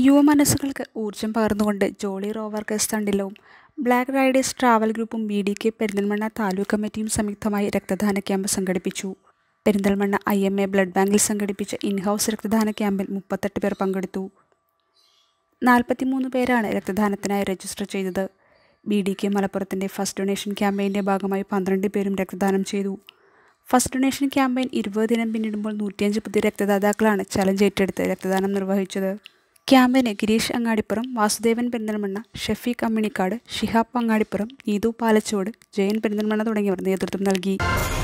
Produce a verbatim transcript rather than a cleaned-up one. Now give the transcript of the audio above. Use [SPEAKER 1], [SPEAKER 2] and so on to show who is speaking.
[SPEAKER 1] യുവമനസ്സുകൾക്ക് ഊർജ്ജം പകർന്നുകൊണ്ട് ജോളി റോവർക്കേഴ്സ് തണ്ടിലവും ബ്ലാക്ക് റൈഡേഴ്സ് ട്രാവൽ ഗ്രൂപ്പും B D K Perinthalmanna taluk കമ്മിറ്റിയും സംയുക്തമായി രക്തദാന ക്യാമ്പ് സംഘടിപ്പിച്ചു. Perinthalmanna I M A blood ബാങ്കിൽ സംഘടിപ്പിച്ച ഇൻഹൗസ് രക്തദാന ക്യാമ്പിൽ മുപ്പത്തെട്ട് പേർ പങ്കെടുത്തു. നാൽപ്പത്തിമൂന്ന് പേരാണ് രക്തദാനത്തിനായി രജിസ്റ്റർ ചെയ്തത്. ബി ഡി കെ മലപ്പുറത്തിൻ്റെ ഫസ്റ്റ് ഡൊണേഷൻ ക്യാമ്പയിൻ്റെ ഭാഗമായി പന്ത്രണ്ട് പേരും രക്തദാനം ചെയ്തു. ഫസ്റ്റ് ഡൊണേഷൻ ക്യാമ്പയിൻ ഇരുപത് ദിനം പിന്നിടുമ്പോൾ നൂറ്റിയഞ്ച് പുതിയ രക്തദാതാക്കളാണ് ചലഞ്ച് ഏറ്റെടുത്ത് രക്തദാനം നിർവഹിച്ചത്. ക്യാമ്പയിന് ഗിരീഷ് അങ്ങാടിപ്പുറം, വാസുദേവൻ പെരിന്തൽമണ്ണ, ഷെഫീഖ് അമ്മിണിക്കാട്, ഷിഹാബ് അങ്ങാടിപ്പുറം, നീതു പാലച്ചോട്, ജയൻ പെരിന്തൽമണ്ണ തുടങ്ങിയവർ നേതൃത്വം നൽകി.